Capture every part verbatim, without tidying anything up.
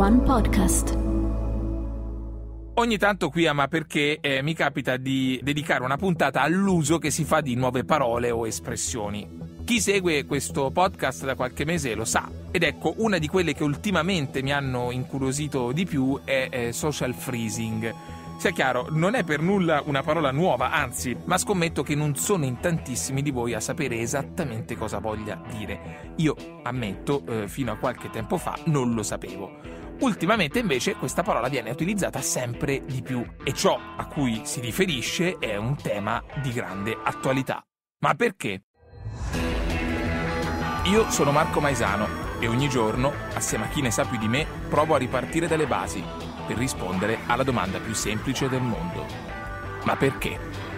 One Podcast. Ogni tanto qui a Ma Perché eh, mi capita di dedicare una puntata all'uso che si fa di nuove parole o espressioni. Chi segue questo podcast da qualche mese lo sa. Ed ecco, una di quelle che ultimamente mi hanno incuriosito di più è eh, social freezing. Sia chiaro, non è per nulla una parola nuova, anzi, ma scommetto che non sono in tantissimi di voi a sapere esattamente cosa voglia dire. Io, ammetto, eh, fino a qualche tempo fa non lo sapevo. Ultimamente invece questa parola viene utilizzata sempre di più e ciò a cui si riferisce è un tema di grande attualità. Ma perché? Io sono Marco Maesano e ogni giorno, assieme a chi ne sa più di me, provo a ripartire dalle basi per rispondere alla domanda più semplice del mondo. Ma perché?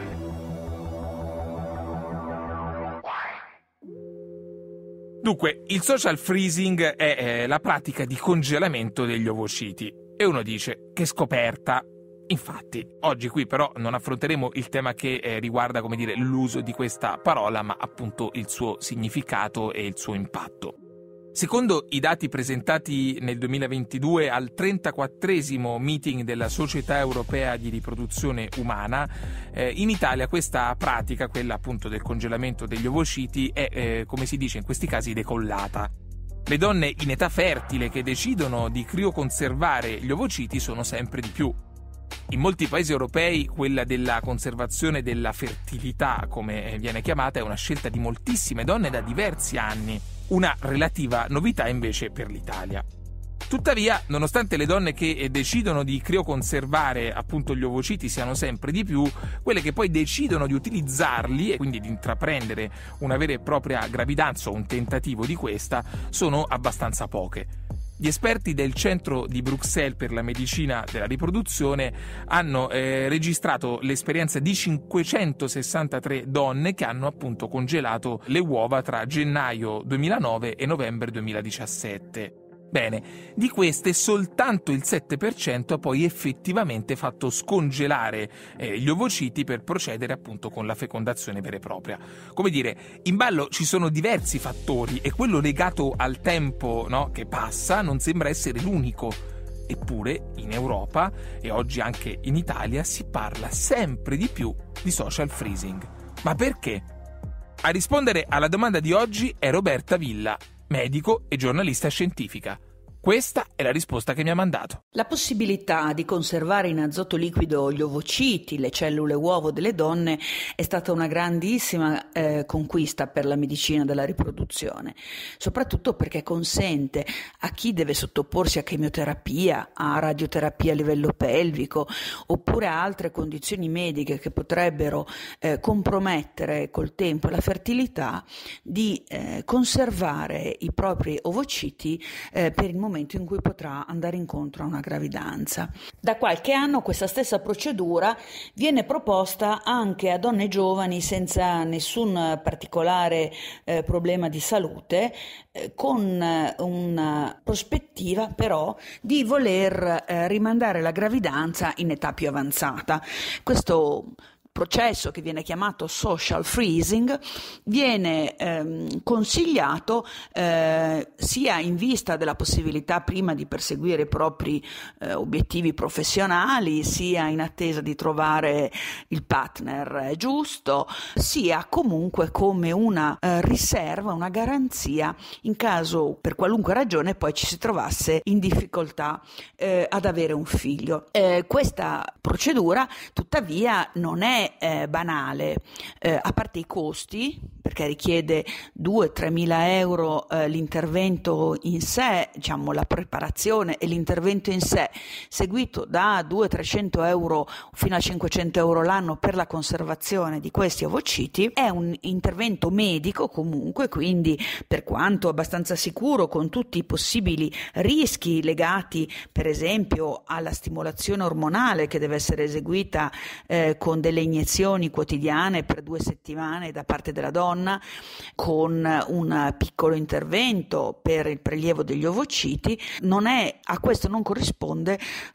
Dunque, il social freezing è eh, la pratica di congelamento degli ovociti. E uno dice, che scoperta! Infatti, oggi qui però non affronteremo il tema che eh, riguarda, come dire, l'uso di questa parola, ma appunto il suo significato e il suo impatto. Secondo i dati presentati nel duemilaventidue al trentaquattresimo meeting della Società Europea di Riproduzione Umana, eh, in Italia questa pratica, quella appunto del congelamento degli ovociti, è, eh, come si dice in questi casi, decollata. Le donne in età fertile che decidono di crioconservare gli ovociti sono sempre di più. In molti paesi europei quella della conservazione della fertilità, come viene chiamata, è una scelta di moltissime donne da diversi anni. Una relativa novità invece per l'Italia. Tuttavia, nonostante le donne che decidono di crioconservare appunto gli ovociti siano sempre di più, quelle che poi decidono di utilizzarli e quindi di intraprendere una vera e propria gravidanza o un tentativo di questa sono abbastanza poche. Gli esperti del Centro di Bruxelles per la medicina della riproduzione hanno eh, registrato l'esperienza di cinquecentosessantatré donne che hanno appunto congelato le uova tra gennaio duemilanove e novembre duemiladiciassette. Bene, di queste soltanto il sette per cento ha poi effettivamente fatto scongelare eh, gli ovociti per procedere appunto con la fecondazione vera e propria. Come dire, in ballo ci sono diversi fattori e quello legato al tempo, no, che passa non sembra essere l'unico. Eppure in Europa e oggi anche in Italia si parla sempre di più di social freezing. Ma perché? A rispondere alla domanda di oggi è Roberta Villa, medico e giornalista scientifica. Questa è la risposta che mi ha mandato. La possibilità di conservare in azoto liquido gli ovociti, le cellule uovo delle donne, è stata una grandissima eh, conquista per la medicina della riproduzione, soprattutto perché consente a chi deve sottoporsi a chemioterapia, a radioterapia a livello pelvico, oppure a altre condizioni mediche che potrebbero eh, compromettere col tempo la fertilità, di eh, conservare i propri ovociti eh, per il momento in cui potrà andare incontro a una gravidanza. Da qualche anno questa stessa procedura viene proposta anche a donne giovani senza nessun particolare eh, problema di salute, eh, con una prospettiva però di voler eh, rimandare la gravidanza in età più avanzata. Questo processo, che viene chiamato social freezing, viene ehm, consigliato eh, sia in vista della possibilità prima di perseguire i propri eh, obiettivi professionali, sia in attesa di trovare il partner giusto, sia comunque come una eh, riserva, una garanzia in caso per qualunque ragione poi ci si trovasse in difficoltà eh, ad avere un figlio. Eh, questa procedura tuttavia non è Eh, banale, eh, a parte i costi, perché richiede due-tre mila euro eh, l'intervento in sé, diciamo la preparazione e l'intervento in sé, seguito da duecento-trecento euro fino a cinquecento euro l'anno per la conservazione di questi ovociti. È un intervento medico comunque, quindi per quanto abbastanza sicuro, con tutti i possibili rischi legati per esempio alla stimolazione ormonale che deve essere eseguita eh, con delle iniezioni quotidiane per due settimane da parte della donna, con un piccolo intervento per il prelievo degli ovociti. Non è, a questo non corrisponde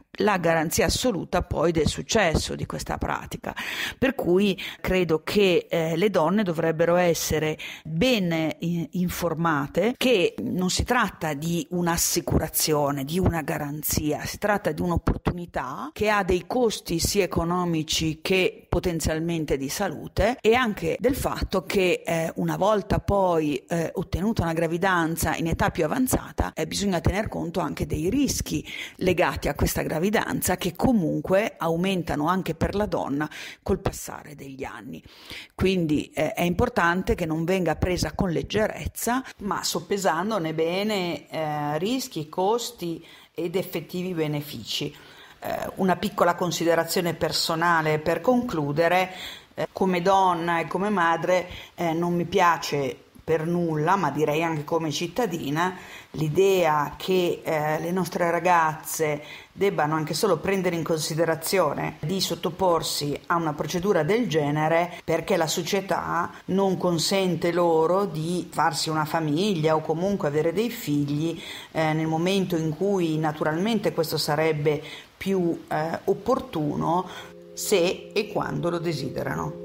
la garanzia assoluta poi del successo di questa pratica. Per cui credo che eh, le donne dovrebbero essere ben eh, informate che non si tratta di un'assicurazione, di una garanzia, si tratta di un'opportunità che ha dei costi sia economici che potenzialmente di salute, e anche del fatto che eh, una volta poi eh, ottenuta una gravidanza in età più avanzata eh, bisogna tener conto anche dei rischi legati a questa gravidanza che comunque aumentano anche per la donna col passare degli anni. Quindi eh, è importante che non venga presa con leggerezza, ma soppesandone bene eh, rischi, costi ed effettivi benefici. Eh, una piccola considerazione personale per concludere: eh, come donna e come madre eh, non mi piace per nulla, ma direi anche come cittadina, l'idea che eh, le nostre ragazze debbano anche solo prendere in considerazione di sottoporsi a una procedura del genere perché la società non consente loro di farsi una famiglia o comunque avere dei figli eh, nel momento in cui naturalmente questo sarebbe più eh, opportuno, se e quando lo desiderano.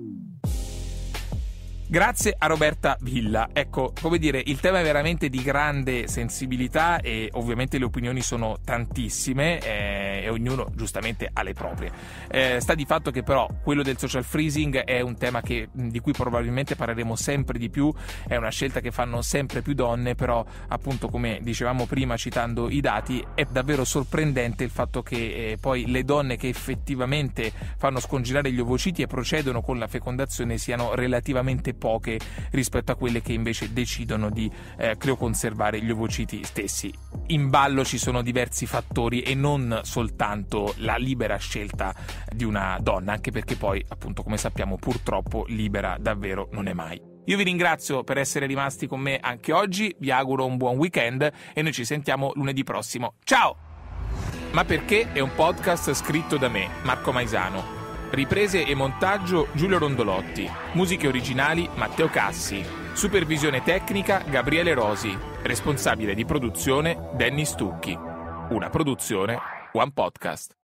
Grazie a Roberta Villa. Ecco, come dire, il tema è veramente di grande sensibilità e ovviamente le opinioni sono tantissime eh, e ognuno giustamente ha le proprie. Eh, sta di fatto che però quello del social freezing è un tema che, di cui probabilmente parleremo sempre di più, è una scelta che fanno sempre più donne, però appunto come dicevamo prima citando i dati è davvero sorprendente il fatto che eh, poi le donne che effettivamente fanno scongelare gli ovociti e procedono con la fecondazione siano relativamente poche rispetto a quelle che invece decidono di eh, crioconservare gli ovociti stessi. In ballo ci sono diversi fattori e non soltanto la libera scelta di una donna, anche perché poi, appunto, come sappiamo, purtroppo libera davvero non è mai. Io vi ringrazio per essere rimasti con me anche oggi, vi auguro un buon weekend e noi ci sentiamo lunedì prossimo. Ciao! Ma perché è un podcast scritto da me, Marco Maisano. Riprese e montaggio Giulio Rondolotti. Musiche originali Matteo Cassi. Supervisione tecnica Gabriele Rosi. Responsabile di produzione Danny Stucchi. Una produzione One Podcast.